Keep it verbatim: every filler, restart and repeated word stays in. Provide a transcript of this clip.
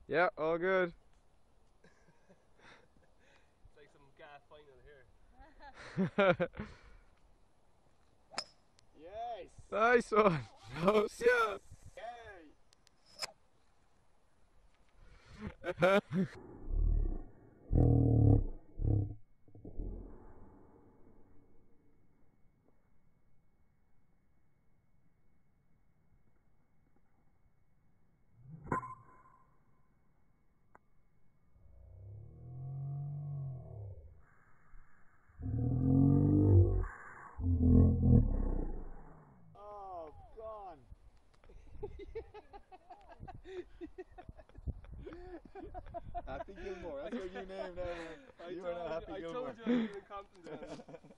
Yeah, all good. It's like some gas final here. Yes! Nice one. Oh, yeah. Yay! Oh, gone! Happy Gilmore, that's your new name now. I You told are now you, Happy I Gilmore. told you I was going to Compton.